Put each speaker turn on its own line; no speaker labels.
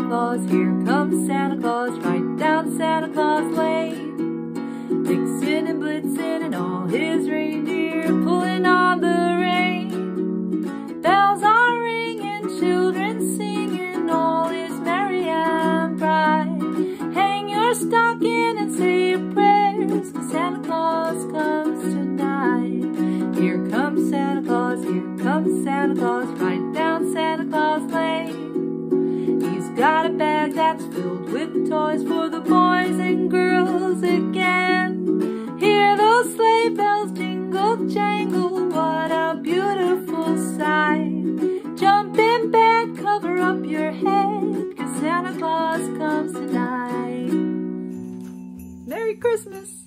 Claus, here comes Santa Claus, right down Santa Claus Lane. Vixen and Blitzen and all his reindeer pulling on the rein. Bells are ringing, children singing, all is merry and bright. Hang your stocking and say your prayers, 'cause Santa Claus comes tonight. Here comes Santa Claus, here comes Santa Claus, right down Santa Claus Lane. He's got a bag that's filled with toys for the boys and girls again. Hear those sleigh bells jingle, jangle, what a beautiful sight. Jump in bed, cover up your head, 'cause Santa Claus comes tonight. Merry Christmas!